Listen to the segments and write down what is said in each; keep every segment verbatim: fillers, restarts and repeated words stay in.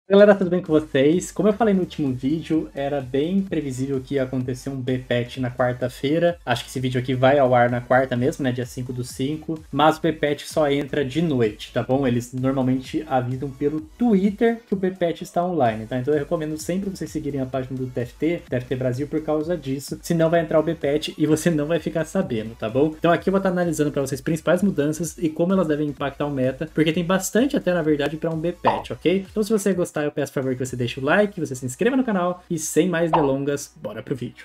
Galera, tudo bem com vocês? Como eu falei no último vídeo, era bem previsível que ia acontecer um B-Patch na quarta-feira. Acho que esse vídeo aqui vai ao ar na quarta mesmo, né? dia cinco do cinco. Mas o B-Patch só entra de noite, tá bom? Eles normalmente avisam pelo Twitter que o B-Patch está online, tá? Então eu recomendo sempre vocês seguirem a página do T F T, T F T Brasil, por causa disso. Senão vai entrar o B-Patch e você não vai ficar sabendo, tá bom? Então aqui eu vou estar analisando para vocês as principais mudanças e como elas devem impactar o meta, porque tem bastante até, na verdade, para um B-Patch, ok? Então se você gostar, eu peço por favor que você deixe o like, que você se inscreva no canal e sem mais delongas, bora pro vídeo.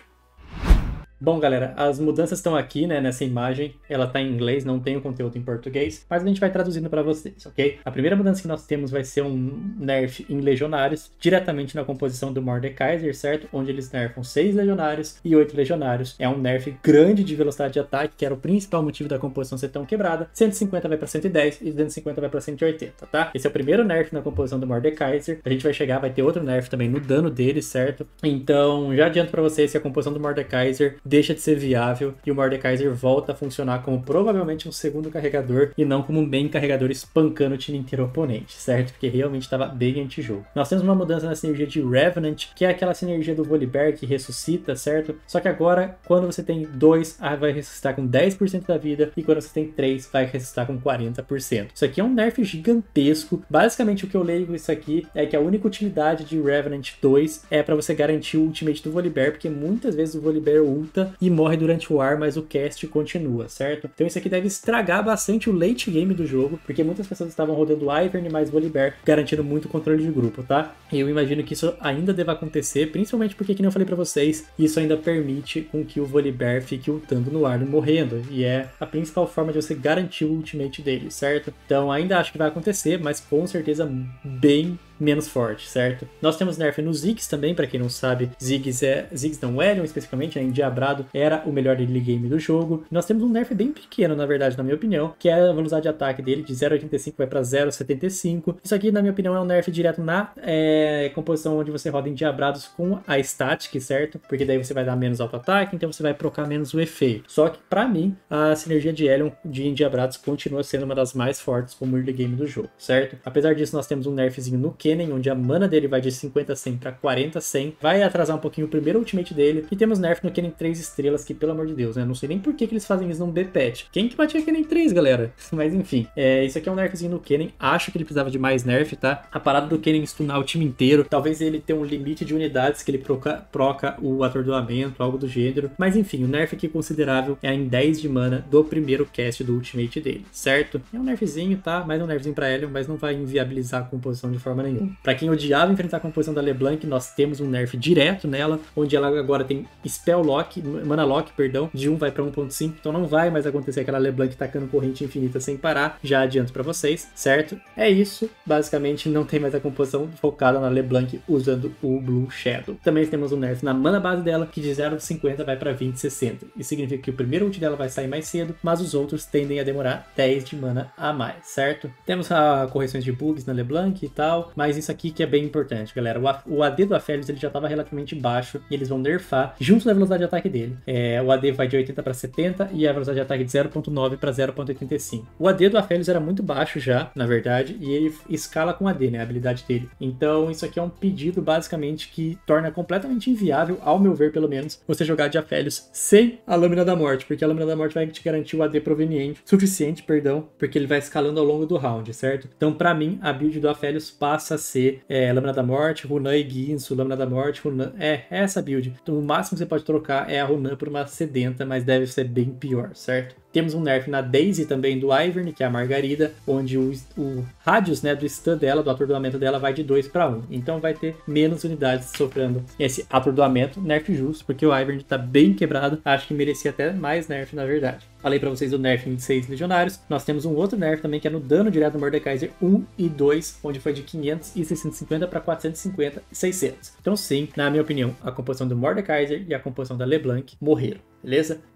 Bom, galera, as mudanças estão aqui, né, nessa imagem. Ela tá em inglês, não tem o conteúdo em português, mas a gente vai traduzindo para vocês, ok? A primeira mudança que nós temos vai ser um nerf em legionários, diretamente na composição do Mordekaiser, certo? Onde eles nerfam seis legionários e oito legionários. É um nerf grande de velocidade de ataque, que era o principal motivo da composição ser tão quebrada. cento e cinquenta vai para cento e dez e duzentos e cinquenta vai para cento e oitenta, tá? Esse é o primeiro nerf na composição do Mordekaiser. A gente vai chegar, vai ter outro nerf também no dano dele, certo? Então, já adianto para vocês que a composição do Mordekaiser deixa de ser viável e o Mordekaiser volta a funcionar como provavelmente um segundo carregador e não como um main carregador espancando o time inteiro oponente, certo? Porque realmente estava bem anti-jogo. Nós temos uma mudança na sinergia de Revenant, que é aquela sinergia do Volibear que ressuscita, certo? Só que agora, quando você tem dois, vai ressuscitar com dez por cento da vida e quando você tem três, vai ressuscitar com quarenta por cento. Isso aqui é um nerf gigantesco. Basicamente, o que eu leio com isso aqui é que a única utilidade de Revenant dois é para você garantir o ultimate do Volibear, porque muitas vezes o Volibear ulta e morre durante o ar, mas o cast continua, certo? Então isso aqui deve estragar bastante o late game do jogo, porque muitas pessoas estavam rodando Ivern mais Volibear, garantindo muito controle de grupo, tá? E eu imagino que isso ainda deva acontecer, principalmente porque, como eu falei pra vocês, isso ainda permite com que o Volibear fique ultando no ar e morrendo, e é a principal forma de você garantir o ultimate dele, certo? Então ainda acho que vai acontecer, mas com certeza bem menos forte, certo? Nós temos nerf no Ziggs também, pra quem não sabe, Ziggs é... Ziggs não, o Helion especificamente, né, Endiabrado, era o melhor early game do jogo. Nós temos um nerf bem pequeno, na verdade, na minha opinião, que é a velocidade de ataque dele, de zero vírgula oitenta e cinco vai pra zero vírgula setenta e cinco. Isso aqui, na minha opinião, é um nerf direto na é, composição onde você roda Endiabrados com a static, certo? Porque daí você vai dar menos auto-ataque, então você vai procar menos o efeito. Só que, pra mim, a sinergia de Helion de Endiabrados continua sendo uma das mais fortes como early game do jogo, certo? Apesar disso, nós temos um nerfzinho no Kennen, onde a mana dele vai de cinquenta a cem para quarenta a cem. Vai atrasar um pouquinho o primeiro ultimate dele. E temos nerf no Kennen três estrelas, que pelo amor de Deus, né? Não sei nem por que, que eles fazem isso num B-Patch. Quem que batia Kennen três, galera? Mas enfim, é, isso aqui é um nerfzinho no Kennen. Acho que ele precisava de mais nerf, tá? A parada do Kennen stunar o time inteiro. Talvez ele tenha um limite de unidades que ele proca, proca o atordoamento, algo do gênero. Mas enfim, o nerf aqui considerável é em dez de mana do primeiro cast do ultimate dele, certo? É um nerfzinho, tá? Mais um nerfzinho pra Helion, mas não vai inviabilizar a composição de forma nenhuma. Pra quem odiava enfrentar a composição da LeBlanc, nós temos um nerf direto nela, onde ela agora tem Spell Lock, Mana Lock, perdão, de um vai para um ponto cinco, então não vai mais acontecer aquela LeBlanc tacando corrente infinita sem parar, já adianto pra vocês, certo? É isso, basicamente não tem mais a composição focada na LeBlanc usando o Blue Shadow. Também temos um nerf na mana base dela, que de zero vírgula cinquenta vai para vinte e sessenta. Isso significa que o primeiro ult dela vai sair mais cedo, mas os outros tendem a demorar dez de mana a mais, certo? Temos a correções de bugs na LeBlanc e tal, mas isso aqui que é bem importante, galera. O A D do Aphelios ele já estava relativamente baixo e eles vão nerfar junto na velocidade de ataque dele. É, o A D vai de oitenta para setenta e a velocidade de ataque de zero vírgula nove para zero vírgula oitenta e cinco. O A D do Aphelios era muito baixo já, na verdade, e ele escala com A D, né, a habilidade dele. Então isso aqui é um pedido basicamente que torna completamente inviável, ao meu ver pelo menos, você jogar de Aphelios sem a Lâmina da Morte, porque a Lâmina da Morte vai te garantir o A D proveniente, suficiente, perdão, porque ele vai escalando ao longo do round, certo? Então pra mim, a build do Aphelios passa a ser é, Lâmina da Morte, Runan e Guinso, Lâmina da Morte, Runan... É, é essa build. Então, o máximo que você pode trocar é a Runan por uma Sedenta, mas deve ser bem pior, certo? Temos um nerf na Daisy também do Ivern, que é a Margarida, onde o, o radius, né, do stun dela, do atordoamento dela, vai de dois para um. Então vai ter menos unidades sofrendo esse atordoamento, nerf justo, porque o Ivern tá bem quebrado. Acho que merecia até mais nerf, na verdade. Falei pra vocês do nerf em seis legionários. Nós temos um outro nerf também, que é no dano direto do Mordekaiser um e dois, onde foi de quinhentos e seiscentos e cinquenta para quatrocentos e cinquenta e seiscentos. Então sim, na minha opinião, a composição do Mordekaiser e a composição da LeBlanc morreram, beleza?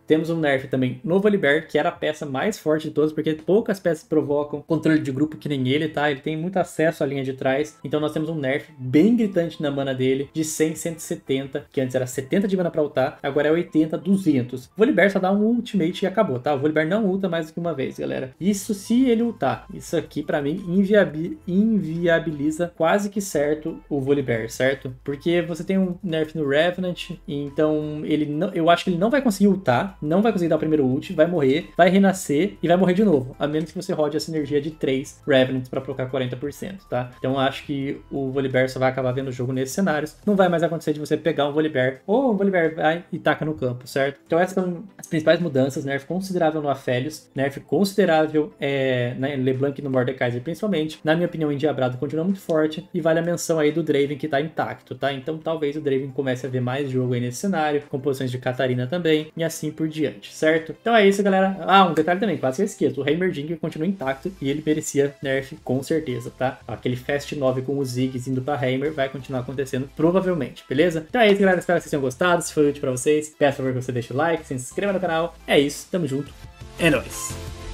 Temos um nerf também no Volibear, que era a peça mais forte de todas, porque poucas peças provocam controle de grupo que nem ele, tá? Ele tem muito acesso à linha de trás, então nós temos um nerf bem gritante na mana dele, de cem, cento e setenta, que antes era setenta de mana pra ultar, agora é oitenta, duzentos. O Volibear só dá um ultimate e acabou, tá? O Volibear não ulta mais do que uma vez, galera. Isso se ele ultar. Isso aqui, pra mim, inviabi inviabiliza quase que certo o Volibear, certo? Porque você tem um nerf no Revenant, então ele não, eu acho que ele não vai conseguir ultar, não vai conseguir dar o primeiro ult, vai morrer, vai renascer e vai morrer de novo, a menos que você rode essa energia de três Revenants pra colocar quarenta por cento, tá? Então eu acho que o Volibear só vai acabar vendo o jogo nesses cenários, não vai mais acontecer de você pegar um Volibear, ou o Volibear vai e taca no campo, certo? Então essas são as principais mudanças, nerf considerável no Aphelios, nerf considerável é, na LeBlanc e no Mordekaiser principalmente, na minha opinião o Endiabrado continua muito forte, e vale a menção aí do Draven que tá intacto, tá? Então talvez o Draven comece a ver mais jogo aí nesse cenário, composições de Catarina também, e assim por diante, certo? Então é isso, galera. Ah, um detalhe também, quase que eu esqueço, o Heimerdinger continua intacto e ele merecia nerf com certeza, tá? Aquele Fast nove com os Ziggs indo pra Heimer vai continuar acontecendo provavelmente, beleza? Então é isso, galera, espero que vocês tenham gostado, se foi útil pra vocês, peço por favor que você deixe o like, se inscreva no canal, é isso, tamo junto, é nóis!